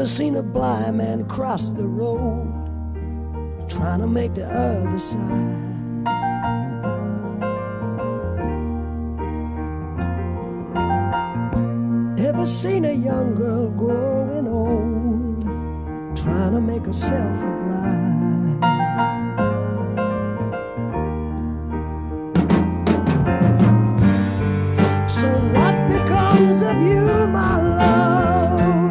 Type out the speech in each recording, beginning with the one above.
Ever seen a blind man cross the road, trying to make the other side? Ever seen a young girl growing old, trying to make herself a bride? So what becomes of you, my love,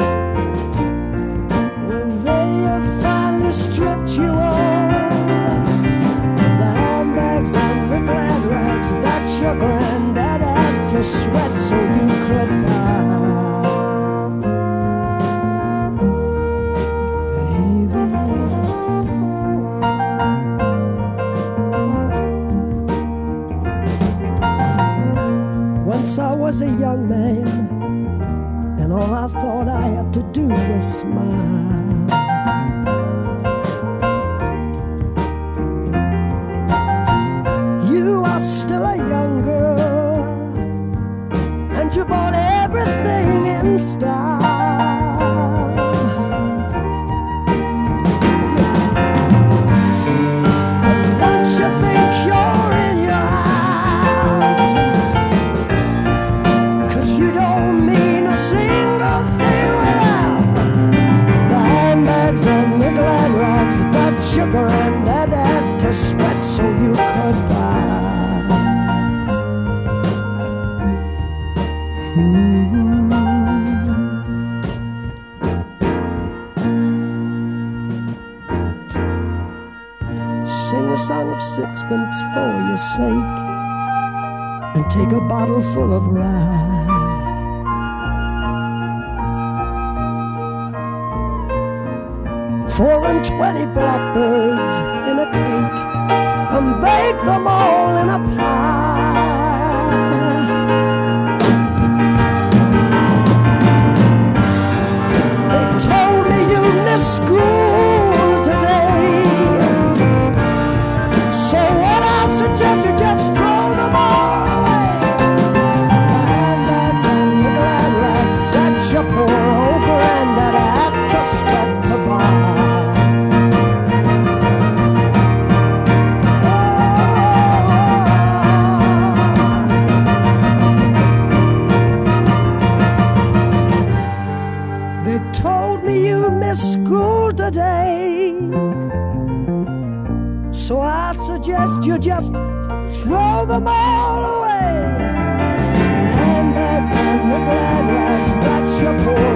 when they have finally stripped you of the handbags and the glad rags that your granddad had to sweat so you could buy? Once I was a young man, and all I thought I had to do was smile. You are still a young girl, and you bought everything in style. Listen, but once you think you're in your act, you don't mean a single thing without the handbags and the glad rags that your granddad had to sweat so you could buy. Sing a song of sixpence for your sake, and take a bottle full of rye. 4 and 20 blackbirds in a cake, and bake them all in a pie. They told me you missed school today, so what I suggest you just throw them all away. The handbags and the glad rags that your poor old granddad had to sweat to buy. Told me you missed school today, so I suggest you just throw them all away. The handbags and the glad rags that your poor